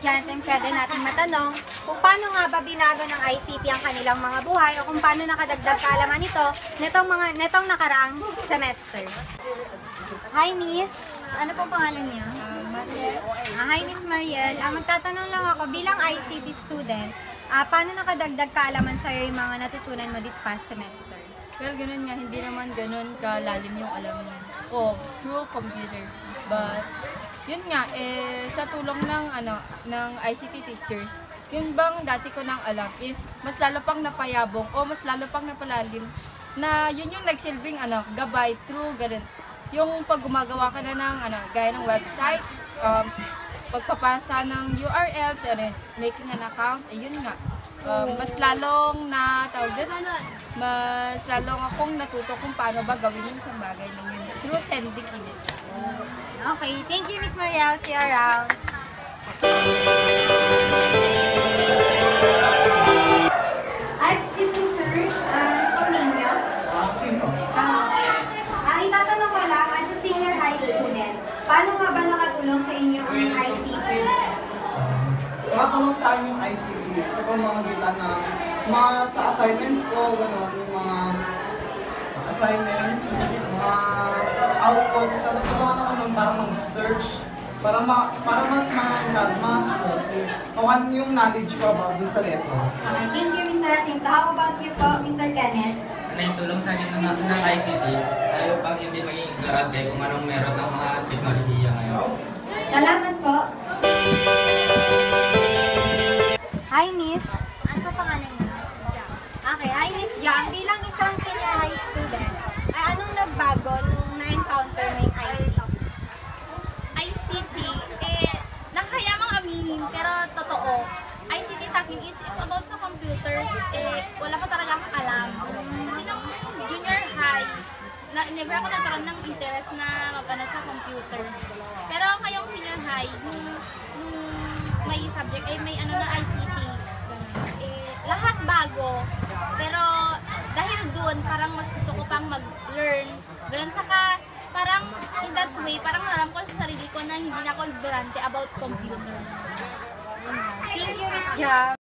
estudyante, pwede natin matanong kung paano nga ba binago ng ICT ang kanilang mga buhay o kung paano nakadagdag kaalaman nito netong nakaraang semester. Hi Miss, ano pong pangalan niyo? Mariel. Hi Miss Mariel, magtatanong lang ako bilang ICT student, paano nakadagdag kaalaman sa'yo yung mga natutunan mo this past semester? Well, ganun nga, hindi naman ganun kalalim yung alam ko through computer. But, yun nga, sa tulong ng ICT teachers, yun bang dati ko nang alam is mas lalo pang napayabong o mas lalo pang napalalim na yun yung nagsilbing gabay through ganun. Yung pag gumagawa ka na ng gaya ng website, pagpapasa ng URLs, making an account, ayun nga. Mas lalong mas lalong akong natuto kung paano ba gawin yung isang bagay na yun through sending emails. Okay, thank you Miss Mariel. See you around. Excuse me sir, kung ninyo? Jacinto. Itatanong ko lang, as a senior high student, paano nga ba nakatulong sa inyo ang ICT? Nakatulong sa akin yung ICT sa pamamagitan ng mga sa assignments ko, gano'n, yung mga assignments, mga outputs, na natulungan ako nun para mag-search, para mas makuha yung knowledge ko about dun sa lesson. Okay, thank you Mr. Jacinto. How about you po, Mr. Kenneth? Naitulong sa akin ng ICT, tayo pang hindi maging ignorante kung anong meron ng mga teknolohiya ngayon. Salamat po. Hi Miss. Ano pa pangalan niyo? Jam. Okay, hi Miss Jam. Bilang isang senior high student, ay anong nagbago nung na-encounter mo yung ICT? ICT, nakakayamang aminin, pero totoo. ICT sa akin is about sa computers, wala pa talaga akong alam. Kasi nung junior high, never ako nagkaroon ng interest na mag-ano sa computers. Pero ngayong senior high, nung may subject, may na ICT, lahat bago. Pero dahil doon, parang mas gusto ko pang mag-learn. Ganun saka, parang in that way, parang alam ko sa sarili ko na hindi na ako ignorante about computers. Thank you, Miss Jam.